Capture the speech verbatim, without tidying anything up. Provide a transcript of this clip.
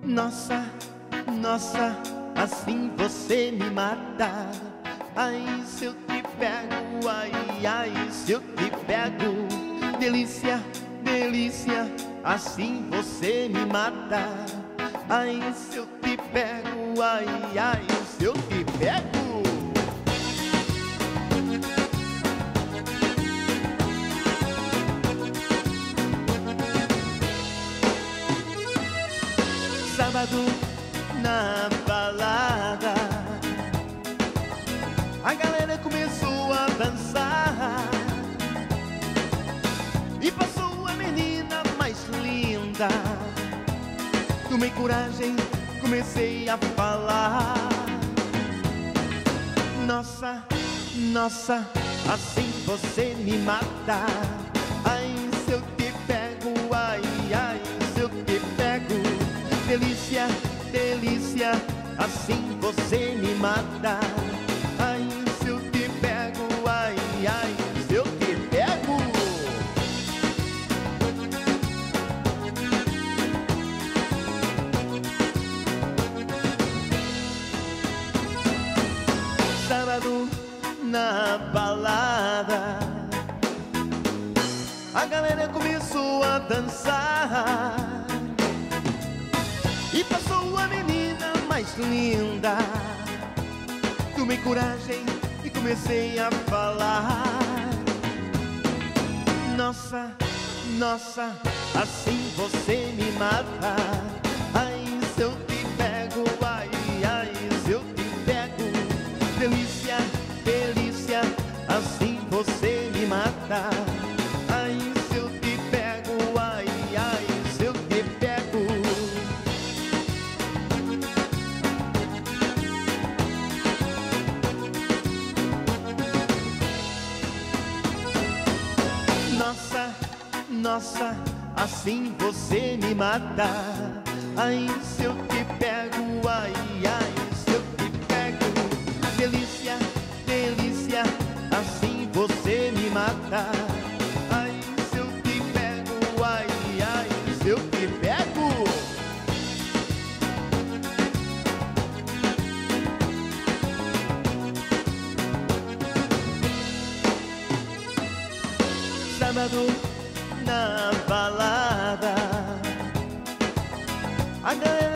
Nossa, nossa, assim você me mata. Ai, se eu te pego, ai, ai, se eu te pego. Delícia, delícia, assim você me mata. Ai, se eu te pego, ai, ai, se eu te pego. Sábado na balada, a galera começou a dançar e passou a menina mais linda. Tomei coragem, comecei a falar. Nossa, nossa, assim você me mata. Ai, se eu te pego, ai, ai, se eu te pego. Delícia, delícia, assim você me mata. Ai, se eu te pego, ai, ai, se eu te pego. Sábado na balada, a galera começou a dançar e passou a menina mais linda. Tomei coragem e comecei a falar. Nossa, nossa, assim você me mata. Ai, se eu te pego, ai, ai, se eu te pego. Delícia, delícia, assim você me mata. Ai, se eu te pego, ai, ai, se eu te pego. Nossa, nossa, assim você me mata. Ai, se eu te pego,